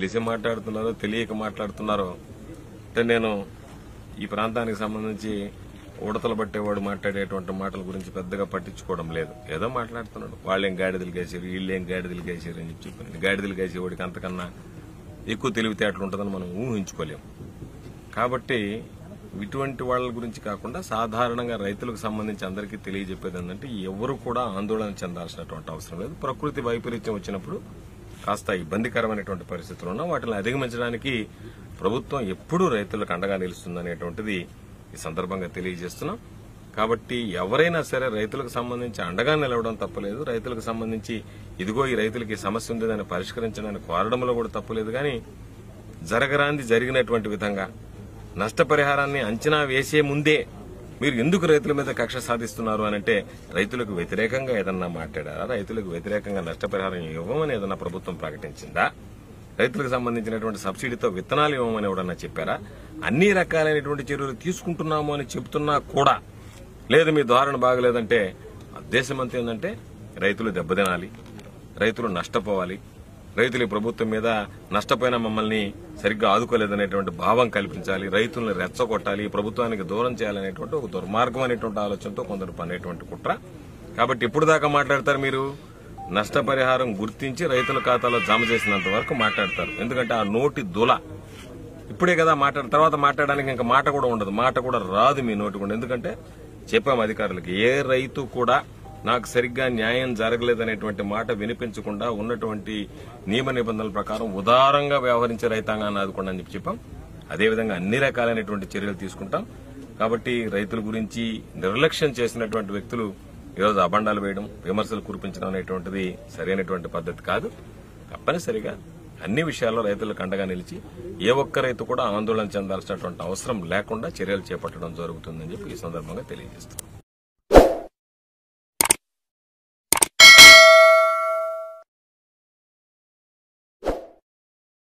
తెలిసి మాట్లాడుతున్నారో తెలియక మాట్లాడుతున్నారో అంటే నేను ఈ ప్రాంతానికి సంబంధించి ఉడతలు పట్టేవాడు మాట్లాడేటువంటి మాటల గురించి పెద్దగా పట్టించుకోవడం లేదు. ఏదో మాట్లాడుతున్నాడు. వాళ్ళేం గాడిదలు కేసారు, వీళ్ళేం గాడిదలు కేసారు అని చెప్పి గాడిదలు కేసేవాడికి అంతకన్నా ఎక్కువ తెలివితేటలు ఉంటుందని మనం ఊహించుకోలేము. కాబట్టి ఇటువంటి వాళ్ళ గురించి కాకుండా సాధారణంగా రైతులకు సంబంధించి అందరికీ తెలియజెప్పేది ఏంటంటే ఎవరు కూడా ఆందోళన చెందాల్సినటువంటి అవసరం లేదు. ప్రకృతి వైపరీత్యం వచ్చినప్పుడు కాస్త ఇబ్బందికరమైనటువంటి పరిస్థితులు ఉన్నా వాటిని అధిగమించడానికి ప్రభుత్వం ఎప్పుడూ రైతులకు అండగా నిలుస్తుందనేటువంటిది ఈ సందర్భంగా తెలియజేస్తున్నాం. కాబట్టి ఎవరైనా సరే రైతులకు సంబంధించి అండగా నిలవడం తప్పలేదు. రైతులకు సంబంధించి ఇదిగో ఈ రైతులకి సమస్య ఉంది దాన్ని పరిష్కరించడానికి కోరడంలో కూడా తప్పలేదు. కానీ జరగరాంది జరిగినటువంటి విధంగా నష్టపరిహారాన్ని అంచనా వేసే ముందే మీరు ఎందుకు రైతుల మీద కక్ష సాధిస్తున్నారు అనంటే రైతులకు వ్యతిరేకంగా ఏదన్నా మాట్లాడారా? రైతులకు వ్యతిరేకంగా నష్టపరిహారం ఇవ్వమని ఏదన్నా ప్రభుత్వం ప్రకటించిందా? రైతులకు సంబంధించినటువంటి సబ్సిడీతో విత్తనాలు ఇవ్వమని ఎవడన్నా చెప్పారా? అన్ని రకాలైనటువంటి చర్యలు తీసుకుంటున్నాము అని చెబుతున్నా కూడా లేదు మీ ధోరణి బాగలేదంటే ఉద్దేశం అంతా ఏంటంటే రైతులు దెబ్బతినాలి, రైతులు నష్టపోవాలి, రైతులు ప్రభుత్వం మీద నష్టపోయిన మమ్మల్ని సరిగ్గా ఆదుకోలేదనేటువంటి భావం కల్పించాలి, రైతులను రెచ్చగొట్టాలి, ప్రభుత్వానికి దూరం చేయాలనేటువంటి ఒక దుర్మార్గమైనటువంటి ఆలోచనతో కొందరు పనేటువంటి కుట్ర. కాబట్టి ఇప్పుడు దాకా మాట్లాడతారు మీరు నష్టపరిహారం గుర్తించి రైతుల ఖాతాలో జమ చేసినంత వరకు మాట్లాడతారు. ఎందుకంటే ఆ నోటి దుల ఇప్పుడే కదా తర్వాత మాట్లాడడానికి ఇంకా మాట కూడా ఉండదు, మాట కూడా రాదు మీ నోటి కూడా. ఎందుకంటే చెప్పాము అధికారులకి ఏ రైతు కూడా నాకు సరిగ్గా న్యాయం జరగలేదనేటువంటి మాట వినిపించకుండా ఉన్నటువంటి నియమ నిబంధనల ప్రకారం ఉదారంగా వ్యవహరించే రైతాంగాన్ని ఆదుకోండి అని చెప్పాం. అదేవిధంగా అన్ని రకాలైనటువంటి చర్యలు తీసుకుంటాం. కాబట్టి రైతుల గురించి నిర్లక్ష్యం చేసినటువంటి వ్యక్తులు ఈరోజు అబండాలు వేయడం, విమర్శలు కురిపించడం అనేటువంటిది సరైనటువంటి పద్ధతి కాదు. తప్పనిసరిగా అన్ని విషయాల్లో రైతులకు అండగా నిలిచి ఏ ఒక్క రైతు కూడా ఆందోళన చెందాల్సినటువంటి అవసరం లేకుండా చర్యలు చేపట్టడం జరుగుతుందని చెప్పి ఈ సందర్భంగా తెలియజేస్తాం.